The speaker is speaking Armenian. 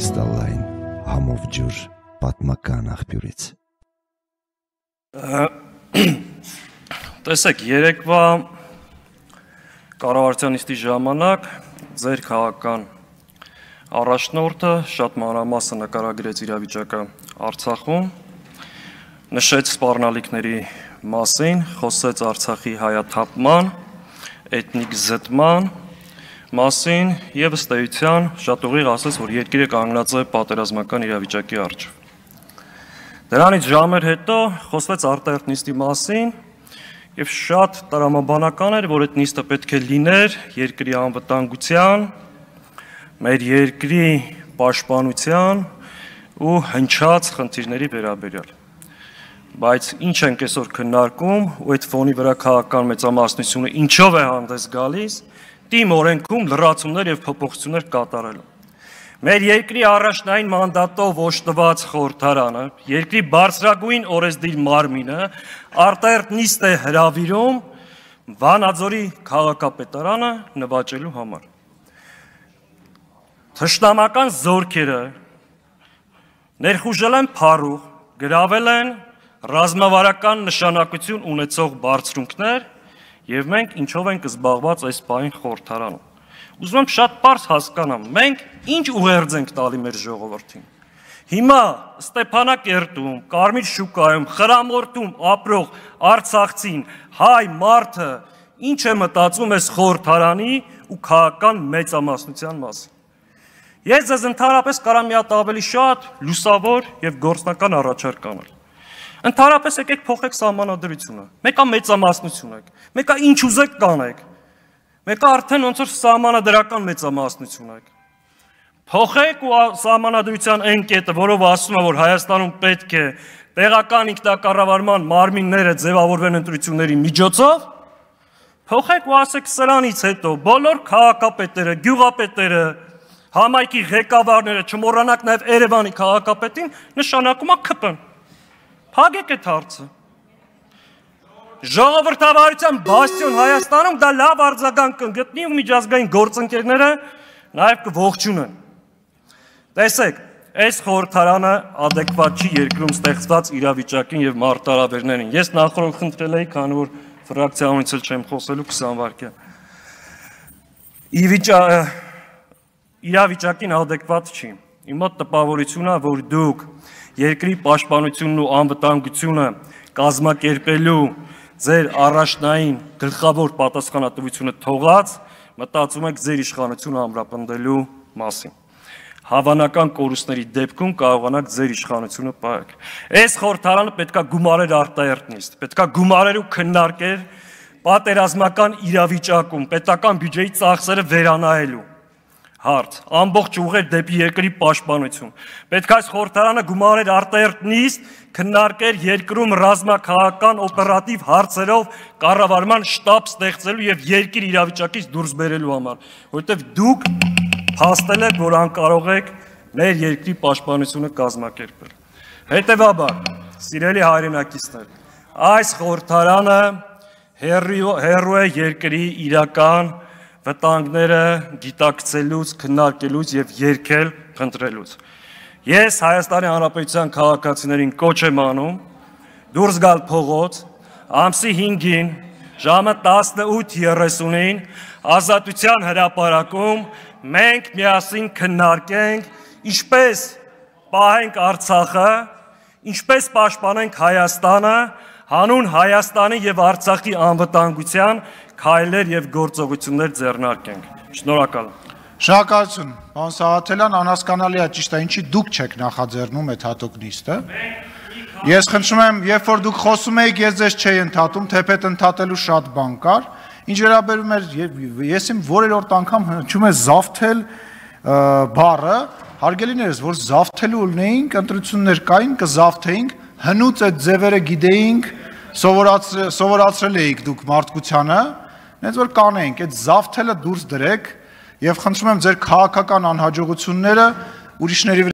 Կրիստալային համով ջուր պատմական աղբյուրից։ Տեսեք, երեկվա կառավարության նիստի ժամանակ ձեր քաղաքական առաջնորդը շատ մանրամասն նկարագրեց իրավիճակը Արցախում, նշեց սպառնալիքների մասին, խոսեց Արցախի հայաթափման, էթնիկ զտման մասին եւ ըստ էության շատ ուղիղ ասաց, որ երկիրը կանգնած է պատերազմական իրավիճակի առջև։ Դրանից ժամեր հետո խոսվեց արտահերթ նիստի մասին եւ շատ տրամաբանական էր, որ այդ նիստը պետք է լիներ երկրի անվտանգության, մեր երկրի պաշտպանության ու հնչած խնդիրների վերաբերյալ։ Բայց ինչ ենք այսօր քննարկում ու այդ ֆոնի վրա քաղաքական մեծամասնությունը ինչով է հանդես գալիս, թիմ օրենքում լրացումներ եւ փոփոխություններ կատարելու։ Մեր երկրի առաջնային մանդատով օժտված խորհրդարանը, երկրի բարձրագույն օրենսդիր մարմինը արտահերթ նիստ է հրավիրում Վանաձորի քաղաքապետարանը նվաճելու համար։ Թշնամական զորքերը ներխուժել են փառուղ, գրավել են ռազմավարական նշանակություն ունեցող բարձրունքներ եւ մենք ինչով ենք զբաղված այս պահին խորհրդարանում։ Ուզում եմ շատ պարզ հասկանամ, մենք ինչ ուղերձ ենք տալի մեր ժողովրդին։ Հիմա Ստեփանակերտում, Կարմիր շուկայում, Խրամորթում ապրող արցախցին, հայ մարդը ինչ է մտածում այս խորհրդարանի ու քաղաքական մեծամասնության մասին։ Ես ձեզ ընդհանրապես կարամ մի հատ ավելի շատ լուսավոր եւ գործնական առաջարկ անել։ Ընդհանրապես եկեք փոխեք սահմանադրությունը։ Մեկը մեծամասնություն եք, մեկը ինչ ուզեք կանեք։ Մեկը արդեն ոնց որ սահմանադրական մեծամասնություն եք։ Փոխեք ու սահմանադրության այն կետը, որով ասում է, որ Հայաստանում պետք է տեղական ինքնակառավարման մարմինները ձևավորվեն ընտրությունների միջոցով, փոխեք ու ասեք սրանից հետո բոլոր քաղաքապետերը, գյուղապետերը, համայնքի ղեկավարները, չմոռանաք նաև Երևանի քաղաքապետին, նշանակում է ԿՊ-ն։ Փակեք այդ հարցը։ Ժողովրդավարության բաստիոն Հայաստանում դա լավ արձագանք կգտնի ու միջազգային գործընկերները նաև կողջունեն։ Տեսեք, այս խորհրդարանը adekvat չի երկրում ստեղծված իրավիճակին եւ մարտահրավերներին։ Ես նախորդ խնդրել էի, քանի որ ֆրակցիայից էլ չեմ խոսելու 20 վայրկյան։ Իրավիճակին adekvat չի։ Իմ մոտ տպավորությունն է, որ դուք երկրի պաշտպանությունն ու անվտանգությունը կազմակերպելու ձեր առաջնային գլխավոր պատասխանատվությունը թողած մտածում եք ձեր իշխանությունը ամրապնդելու մասին։ Հավանական կորուստների դեպքում կարողանաք ձեր իշխանությունը պահել։ Այս խորհրդարանը պետքա գումարեր արտահերթ նիստ, պետքա գումարեր ու քննարկեր պատերազմական իրավիճակում պետական բյուջեի ծախսերը վերանայելու հարց, ամբողջ ուղեր դեպի երկրի պաշտպանություն։ Պետք է այս խորհրդարանը գումարեր արտահերթ նիստ, քննարկեր երկրում ռազմաքաղաքական օպերատիվ հարցերով կառավարման շտաբ ստեղծելու եւ երկիր իրավիճակից դուրս բերելու համար, որովհետեւ դուք փաստել եք, որ անկարող եք մեր երկրի պաշտպանությունը կազմակերպել։ Հետևաբար, սիրելի հայրենակիցներ, այս խորհրդարանը հերրու է երկրի իրական վտանգները գիտակցելուց, քննարկելուց եւ երգել խնդրելուց։ Ես Հայաստանի Հանրապետության քաղաքացիներին կոչ եմ անում դուրս գալ փողոց ամսի 5-ին ժամը 18:30-ին Ազատության հրապարակում մենք միասին քննարկենք ինչպես պահենք Արցախը, ինչպես պաշտպանենք Հայաստանը, հանուն Հայաստանի եւ Արցախի անվտանգության քայլեր եւ գործողություններ ձեռնարկենք։ Շնորհակալ եմ։ Շնորհակալություն, պարոն Սաղաթելյան, անհասկանալի է ճիշտ է, ինչի դուք չեք նախաձեռնում այդ հատուկ նիստը։ Ես խնդրում եմ, երբ որ դուք խոսում եք, ես ձեզ չէի ընդհատում, թեպետ ընդհատելու շատ բան կար։ Ինչ վերաբերում էր, ես իմ որերորդ անգամ հնչում է զավթել բառը, հարգելիներս, որ զավթելու ունեինք, ընտրություններ կային, կզավթեինք, հնուց այդ ձևերը գիտեինք, սովորացրել էիք դուք մարդկությանը, նենց որ կանեինք, այդ զավթելը դուրս դրեք եւ խնդրում եմ ձեր քաղաքական անհաջողությունները ուրիշների